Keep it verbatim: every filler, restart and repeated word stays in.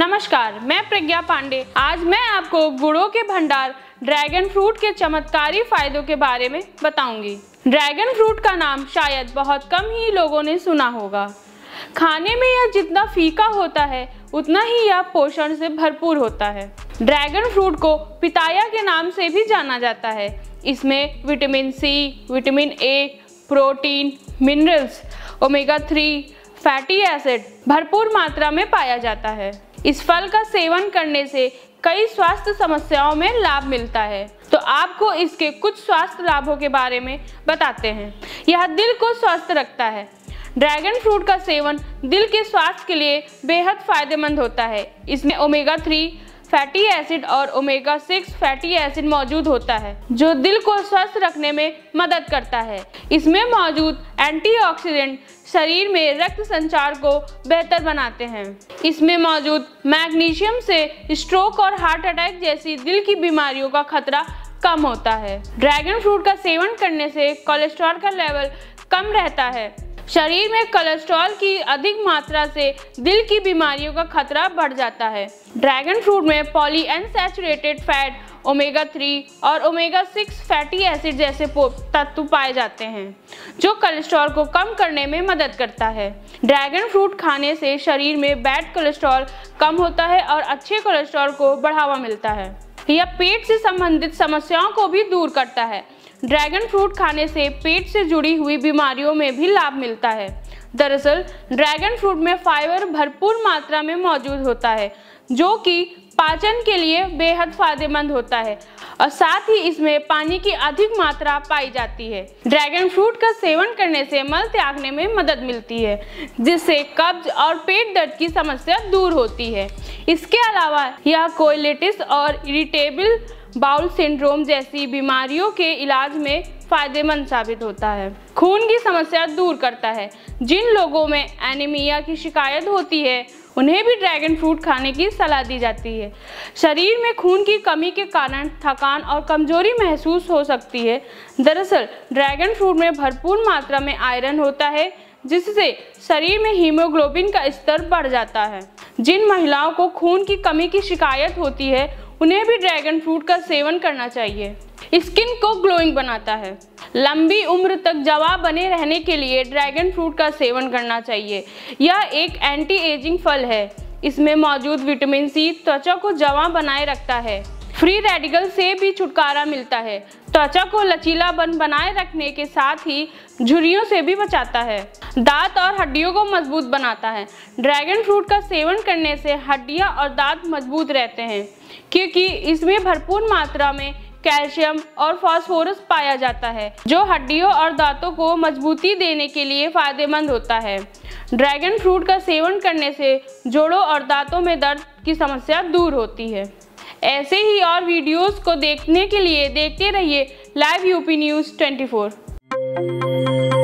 नमस्कार, मैं प्रज्ञा पांडे। आज मैं आपको गुणों के भंडार ड्रैगन फ्रूट के चमत्कारी फायदों के बारे में बताऊंगी। ड्रैगन फ्रूट का नाम शायद बहुत कम ही लोगों ने सुना होगा। खाने में यह जितना फीका होता है उतना ही यह पोषण से भरपूर होता है। ड्रैगन फ्रूट को पिताया के नाम से भी जाना जाता है। इसमें vitamin C, vitamin A, protein, minerals, omega three fatty acid भरपूर मात्रा में पाया जाता है। इस फल का सेवन करने से कई स्वास्थ्य समस्याओं में लाभ मिलता है। तो आपको इसके कुछ स्वास्थ्य लाभों के बारे में बताते हैं। यह दिल को स्वस्थ रखता है। ड्रैगन फ्रूट का सेवन दिल के स्वास्थ्य के लिए बेहद फायदेमंद होता है। इसमें ओमेगा थ्री फैटी एसिड और ओमेगा सिक्स फैटी एसिड मौजूद होता है, जो दिल को स्वस्थ रखने में मदद करता है। इसमें मौजूद एंटीऑक्सीडेंट शरीर में रक्त संचार को बेहतर बनाते हैं। इसमें मौजूद मैग्नीशियम से स्ट्रोक और हार्ट अटैक जैसी दिल की बीमारियों का खतरा कम होता है। ड्रैगन फ्रूट का सेवन करने से कोलेस्ट्रॉल का लेवल कम रहता है। शरीर में कोलेस्ट्रॉल की अधिक मात्रा से दिल की बीमारियों का खतरा बढ़ जाता है। ड्रैगन फ्रूट में पॉलीअनसैचुरेटेड फैट, ओमेगा थ्री और ओमेगा सिक्स फैटी एसिड जैसे तत्व पाए जाते हैं, जो कोलेस्ट्रॉल को कम करने में मदद करता है। ड्रैगन फ्रूट खाने से शरीर में बैड कोलेस्ट्रॉल कम होता है और अच्छे कोलेस्ट्रॉल को बढ़ावा मिलता है। यह पेट से संबंधित समस्याओं को भी दूर करता है। ड्रैगन फ्रूट खाने से पेट से जुड़ी हुई बीमारियों में भी लाभ मिलता है। दरअसल ड्रैगन फ्रूट में फाइबर भरपूर मात्रा में मौजूद होता है, जो कि पाचन के लिए बेहद फायदेमंद होता है और साथ ही इसमें पानी की अधिक मात्रा पाई जाती है। ड्रैगन फ्रूट का सेवन करने से मल त्यागने में मदद मिलती है, जिससे कब्ज और पेट दर्द की समस्या दूर होती है। इसके अलावा यह कोलिटिस और इरिटेबल बाउल सिंड्रोम जैसी बीमारियों के इलाज में फायदेमंद साबित होता है। खून की समस्या दूर करता है। जिन लोगों में एनीमिया की शिकायत होती है उन्हें भी ड्रैगन फ्रूट खाने की सलाह दी जाती है। शरीर में खून की कमी के कारण थकान और कमजोरी महसूस हो सकती है। दरअसल ड्रैगन फ्रूट में भरपूर मात्रा में आयरन होता है, जिससे शरीर में हीमोग्लोबिन का स्तर बढ़ जाता है। जिन महिलाओं को खून की कमी की शिकायत होती है उन्हें भी ड्रैगन फ्रूट का सेवन करना चाहिए। स्किन को ग्लोइंग बनाता है। लंबी उम्र तक जवां बने रहने के लिए ड्रैगन फ्रूट का सेवन करना चाहिए। यह एक एंटी एजिंग फल है। इसमें मौजूद विटामिन सी त्वचा को जवां बनाए रखता है। फ्री रेडिकल से भी छुटकारा मिलता है। त्वचा को लचीलापन बनाए रखने के साथ ही झुर्रियों से भी बचाता है। दांत और हड्डियों को मजबूत बनाता है। ड्रैगन फ्रूट का सेवन करने से हड्डियां और दांत मजबूत रहते हैं, क्योंकि इसमें भरपूर मात्रा में कैल्शियम और फास्फोरस पाया जाता है, जो हड्डियों और दांतों को मजबूती देने के लिए फायदेमंद होता है। ड्रैगन फ्रूट का सेवन करने से जोड़ों और दांतों में दर्द की समस्या दूर होती है। ऐसे ही और वीडियोस को देखने के लिए देखते रहिए live UP news twenty four.